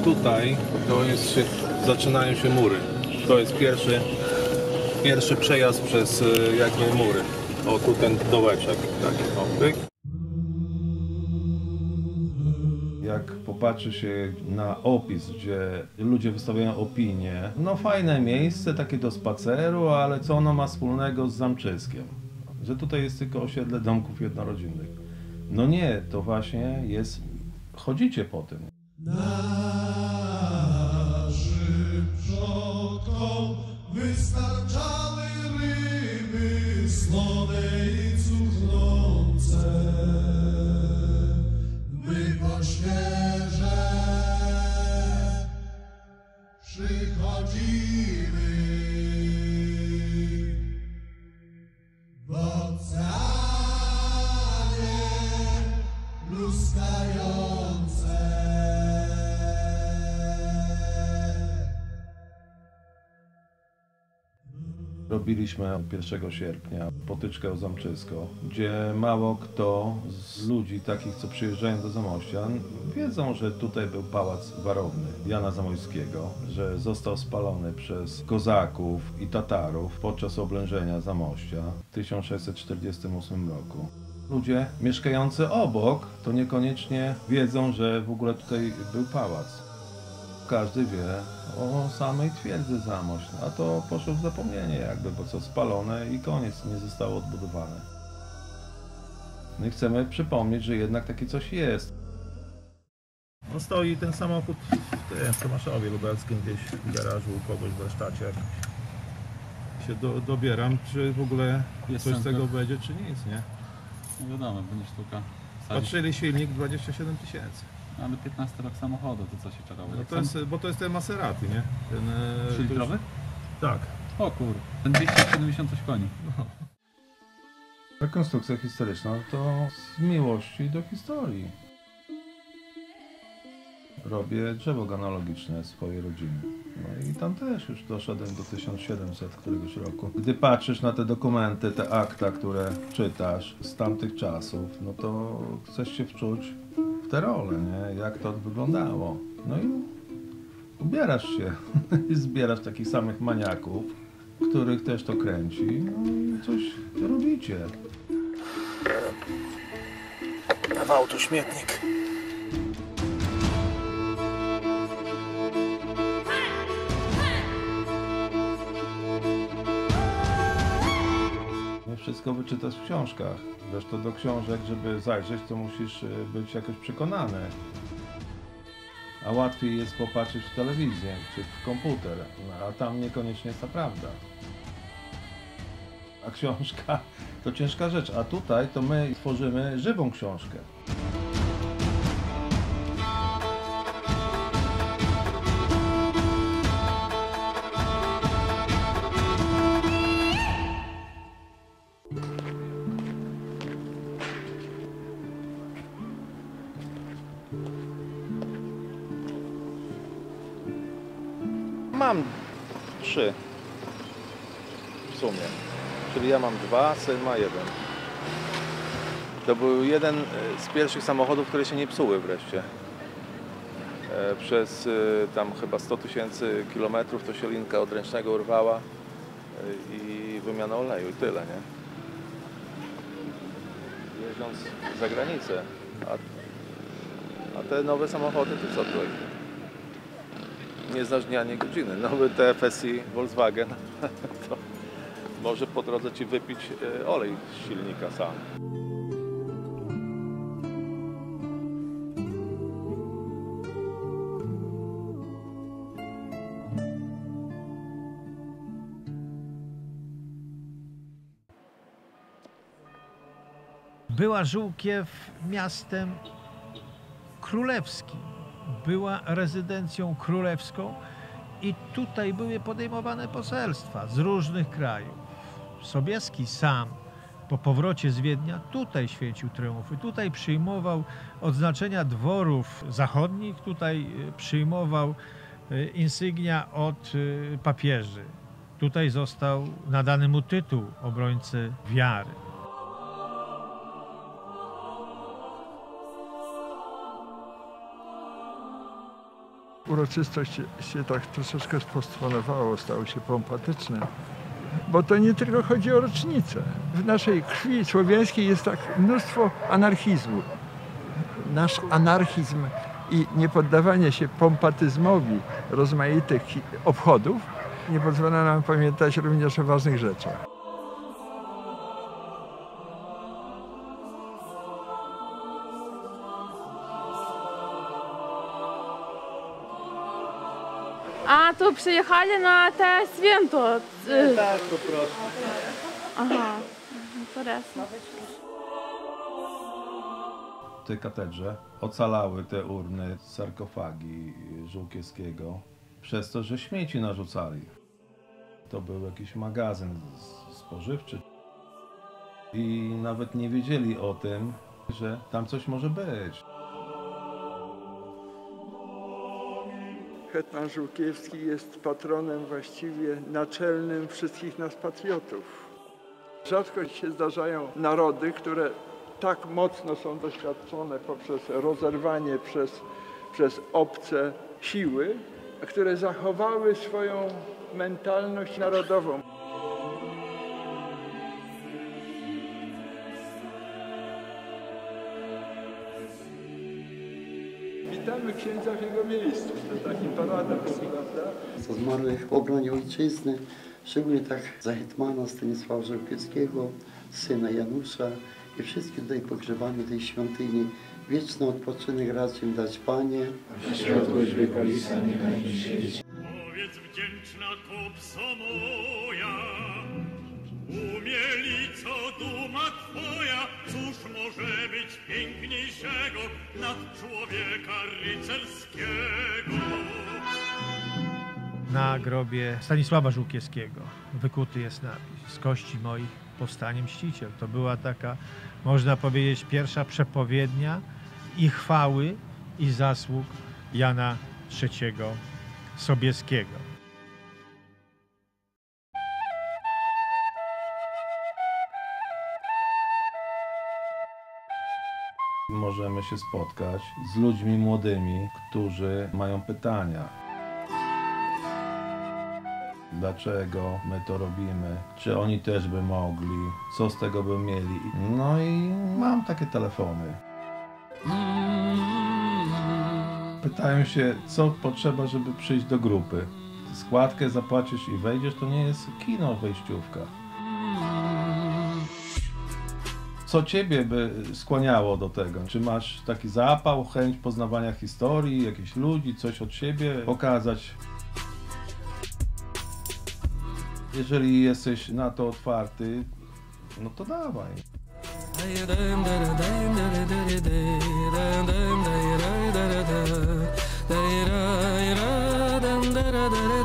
tutaj to jest, zaczynają się mury. To jest pierwszy przejazd przez jakby mury. O, tu ten dołeczek taki opryk. Jak popatrzy się na opis, gdzie ludzie wystawiają opinie, no fajne miejsce, takie do spaceru, ale co ono ma wspólnego z Zamczyskiem? Że tutaj jest tylko osiedle domków jednorodzinnych. No nie, to właśnie jest, chodzicie po tym. Naszym przodkom wystarczały ryby słone i cuchnące, by po świeże przychodzimy w oceanie luskające. Robiliśmy 1 sierpnia potyczkę o Zamczysko, gdzie mało kto z ludzi takich, co przyjeżdżają do Zamościa, wiedzą, że tutaj był pałac warowny Jana Zamoyskiego, że został spalony przez kozaków i Tatarów podczas oblężenia Zamościa w 1648 roku. Ludzie mieszkający obok to niekoniecznie wiedzą, że w ogóle tutaj był pałac. Każdy wie o samej twierdzy Zamość, a to poszło w zapomnienie jakby, bo co spalone i koniec, nie zostało odbudowane. No i chcemy przypomnieć, że jednak takie coś jest. No stoi ten samochód w Tomaszowie Lubelskim, gdzieś w garażu u kogoś w warsztacie. Się dobieram, czy w ogóle jest coś z tego sens, będzie, czy nic, nie? No wiadomo, będzie sztuka. Patrzyli silnik 27 000. Ale 15 rok samochodu, to co się czarowe? No to jest, bo to jest ten Maserati, nie? Ten 3-litrowy? Tak. O kur... ten 270 coś koni. No. Rekonstrukcja historyczna to z miłości do historii. Robię drzewo genealogiczne swojej rodziny. No i tam też już doszedłem do 1700 któregoś roku. Gdy patrzysz na te dokumenty, te akta, które czytasz z tamtych czasów, no to chcesz się wczuć w tę rolę, nie? Jak to wyglądało. No i ubierasz się i zbierasz takich samych maniaków, których też to kręci, no i coś robicie. Dawał tu śmietnik. Nie wszystko wyczytasz w książkach. Zresztą do książek, żeby zajrzeć, to musisz być jakoś przekonany. A łatwiej jest popatrzeć w telewizję czy w komputer, a tam niekoniecznie jest ta prawda. A książka to ciężka rzecz, a tutaj to my tworzymy żywą książkę. Mam 3 w sumie, czyli ja mam 2, syn ma 1. To był jeden z pierwszych samochodów, które się nie psuły wreszcie. Przez tam chyba 100 000 kilometrów to się linka od ręcznego urwała i wymiana oleju i tyle, nie? Jeżdżąc za granicę, a te nowe samochody to co to? Nie znasz dnia, nie godziny. Nowy TFSI Volkswagen to może po drodze ci wypić olej z silnika sam. Była Żółkiew miastem królewskim. Była rezydencją królewską i tutaj były podejmowane poselstwa z różnych krajów. Sobieski sam po powrocie z Wiednia tutaj święcił triumfy, tutaj przyjmował odznaczenia dworów zachodnich, tutaj przyjmował insygnia od papieży. Tutaj został nadany mu tytuł obrońcy wiary. uroczystość się tak troszeczkę sposponowało, stało się pompatyczne. Bo to nie tylko chodzi o rocznicę. W naszej krwi słowiańskiej jest tak mnóstwo anarchizmu. Nasz anarchizm i niepoddawanie się pompatyzmowi rozmaitych obchodów nie pozwala nam pamiętać również o ważnych rzeczach. A, to przyjechali na te święto. Tak, po prostu. Aha, interesno. W tej katedrze ocalały te urny, sarkofagi Żółkiewskiego przez to, że śmieci narzucali. To był jakiś magazyn spożywczy i nawet nie wiedzieli o tym, że tam coś może być. Hetman Żółkiewski jest patronem właściwie naczelnym wszystkich nas patriotów. Rzadko się zdarzają narody, które tak mocno są doświadczone poprzez rozerwanie przez obce siły, które zachowały swoją mentalność narodową. Witamy księdza w jego miejscu. To taki paradoks, prawda? Za zmarłych w obronie ojczyzny, szczególnie tak za hetmana Stanisława Żółkiewskiego, syna Janusza i wszystkich tutaj pogrzebanych w tej świątyni. Wieczny odpoczynek racz im dać, Panie. Światłość wieka lisa niechaj mi świeci. Powiedz wdzięczna kupco moja, umielico duma Twoja, cóż może być piękniejszego nad człowieka rycerskiego? Na grobie Stanisława Żółkiewskiego wykuty jest napis: z kości moich powstanie mściciel. To była taka, można powiedzieć, pierwsza przepowiednia i chwały, i zasług Jana III Sobieskiego. Możemy się spotkać z ludźmi młodymi, którzy mają pytania. Dlaczego my to robimy? Czy oni też by mogli? Co z tego by mieli? No i mam takie telefony. Pytają się, co potrzeba, żeby przyjść do grupy. Składkę zapłacisz i wejdziesz, to nie jest kino, wejściówka. Co ciebie by skłaniało do tego? Czy masz taki zapał, chęć poznawania historii, jakichś ludzi, coś od siebie pokazać? Jeżeli jesteś na to otwarty, no to dawaj. Da